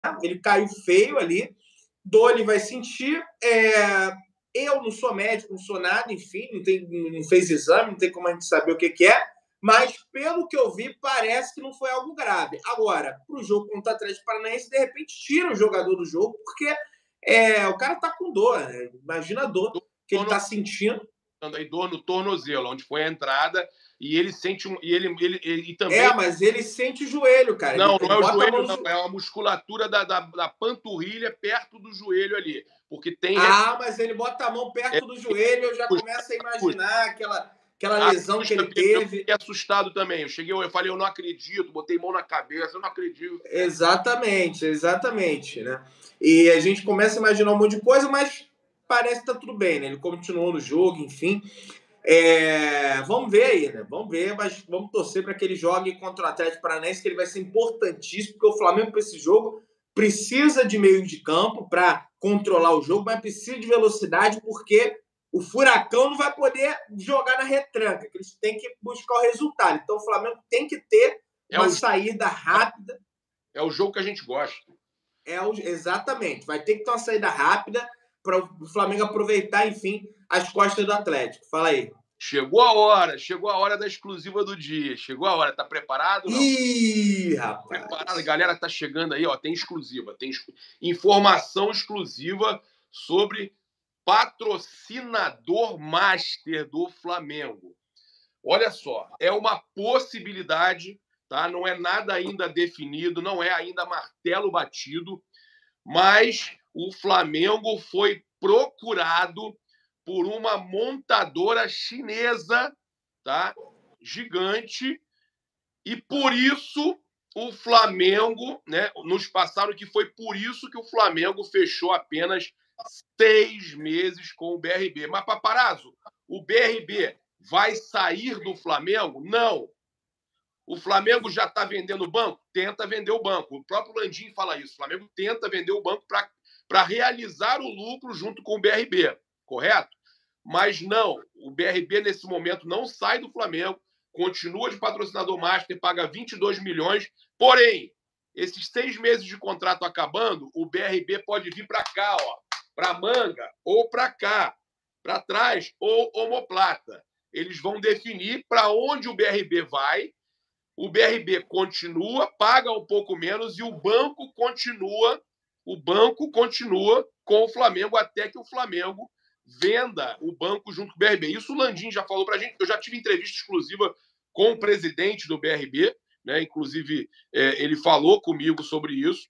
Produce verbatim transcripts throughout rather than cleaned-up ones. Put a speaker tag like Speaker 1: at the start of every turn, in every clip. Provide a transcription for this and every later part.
Speaker 1: Ele caiu feio ali. Doni vai sentir. É... Eu não sou médico, não sou nada, enfim, não, tem, não fez exame, não tem como a gente saber o que, que é. Mas, pelo que eu vi, parece que não foi algo grave. Agora, para o jogo contra o Atlético Paranaense, de repente tira o jogador do jogo, porque é, o cara tá com dor. Né? Imagina a dor que ele tá sentindo.
Speaker 2: Aí dor no tornozelo, onde foi a entrada, e ele sente um. E ele, ele, ele, e também...
Speaker 1: É, mas ele sente o joelho, cara.
Speaker 2: Não,
Speaker 1: ele,
Speaker 2: não
Speaker 1: ele
Speaker 2: é o joelho,
Speaker 1: não.
Speaker 2: Jo... É a musculatura da, da, da panturrilha perto do joelho ali. Porque tem.
Speaker 1: Ah, mas ele bota a mão perto é... do joelho, eu já começo a imaginar aquela, aquela lesão Assusta, que ele teve.
Speaker 2: Eu fiquei assustado também. Eu cheguei, eu falei, eu não acredito, botei mão na cabeça, eu não acredito.
Speaker 1: Exatamente, exatamente, né? E a gente começa a imaginar um monte de coisa, mas parece que tá tudo bem, né? Ele continuou no jogo, enfim. É... Vamos ver aí, né? Vamos ver, mas vamos torcer para que ele jogue contra o Atlético Paranaense, que ele vai ser importantíssimo, porque o Flamengo, para esse jogo, precisa de meio de campo para controlar o jogo, mas precisa de velocidade, porque o Furacão não vai poder jogar na retranca, que eles têm que buscar o resultado. Então, o Flamengo tem que ter uma é o... saída rápida.
Speaker 2: É o jogo que a gente gosta.
Speaker 1: É o... Exatamente. Vai ter que ter uma saída rápida para o Flamengo aproveitar, enfim, as costas do Atlético. Fala aí.
Speaker 2: Chegou a hora, chegou a hora da exclusiva do dia. Chegou a hora, tá preparado? Não?
Speaker 1: Ih, rapaz.
Speaker 2: Preparado, a galera tá chegando aí, ó, tem exclusiva, tem informação exclusiva sobre patrocinador master do Flamengo. Olha só, é uma possibilidade, tá? Não é nada ainda definido, não é ainda martelo batido, mas o Flamengo foi procurado por uma montadora chinesa, tá? Gigante, e por isso o Flamengo, né? Nos passaram que foi por isso que o Flamengo fechou apenas seis meses com o B R B. Mas, Paparazzo, o B R B vai sair do Flamengo? Não. O Flamengo já está vendendo o banco? Tenta vender o banco. O próprio Landim fala isso. O Flamengo tenta vender o banco para realizar o lucro junto com o B R B, correto? Mas não, o B R B nesse momento não sai do Flamengo, continua de patrocinador master, paga vinte e dois milhões, porém, esses seis meses de contrato acabando, o B R B pode vir para cá, ó, para Manga, ou para cá, para trás, ou omoplata. Eles vão definir para onde o B R B vai, o B R B continua, paga um pouco menos e o banco continua, o banco continua com o Flamengo até que o Flamengo venda o banco junto com o B R B. Isso o Landim já falou para a gente. Eu já tive entrevista exclusiva com o presidente do B R B, né? Inclusive, é, ele falou comigo sobre isso.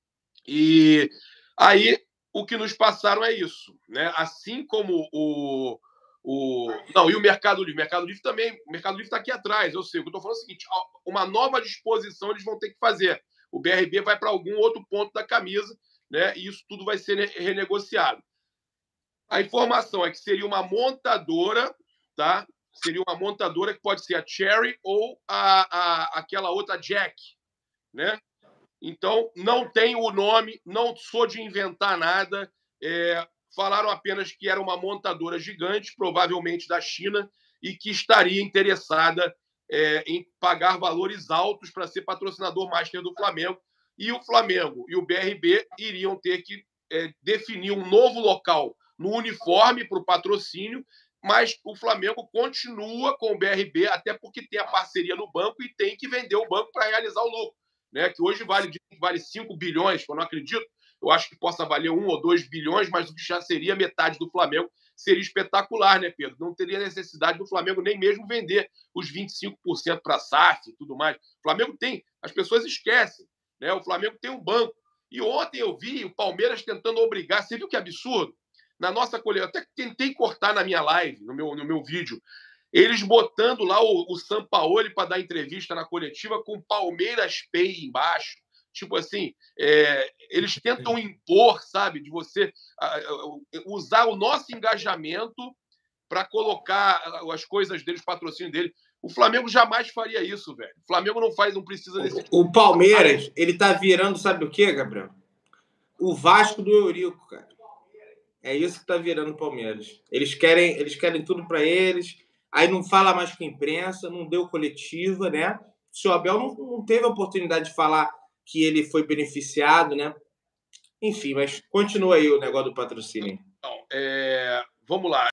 Speaker 2: E aí, o que nos passaram é isso, né? Assim como o... o... Não, e o Mercado Livre. O Mercado Livre também. O Mercado Livre está aqui atrás. Eu sei. O que eu estou falando é o seguinte, uma nova disposição eles vão ter que fazer. O B R B vai para algum outro ponto da camisa, né? E isso tudo vai ser renegociado. A informação é que seria uma montadora, tá? Seria uma montadora que pode ser a Cherry ou a, a, aquela outra Jack, né? Então, não tem o nome, não sou de inventar nada. É, falaram apenas que era uma montadora gigante, provavelmente da China, e que estaria interessada é, em pagar valores altos para ser patrocinador master do Flamengo. E o Flamengo e o B R B iriam ter que é, definir um novo local no uniforme para o patrocínio, mas o Flamengo continua com o B R B, até porque tem a parceria no banco e tem que vender o banco para realizar o lucro, né? Que hoje vale, vale cinco bilhões, eu não acredito, eu acho que possa valer um ou dois bilhões, mas o que já seria metade do Flamengo seria espetacular, né, Pedro? Não teria necessidade do Flamengo nem mesmo vender os vinte e cinco por cento para a S A F e tudo mais. O Flamengo tem, as pessoas esquecem, né? O Flamengo tem um banco. E ontem eu vi o Palmeiras tentando obrigar, você viu que absurdo? Na nossa coletiva, até tentei cortar na minha live, no meu, no meu vídeo, eles botando lá o, o Sampaoli para dar entrevista na coletiva com Palmeiras Pay embaixo. Tipo assim, é, eles tentam impor, sabe, de você uh, usar o nosso engajamento para colocar as coisas deles, o patrocínio dele. O Flamengo jamais faria isso, velho. O Flamengo não faz, não precisa desse...
Speaker 1: O, o Palmeiras, ele tá virando, sabe o quê, Gabriel? O Vasco do Eurico, cara. É isso que tá virando o Palmeiras. Eles querem, eles querem tudo para eles, aí não fala mais com a imprensa, não deu coletiva, né? O senhor Abel não, não teve a oportunidade de falar que ele foi beneficiado, né? Enfim, mas continua aí o negócio do patrocínio.
Speaker 2: Então, é, vamos lá.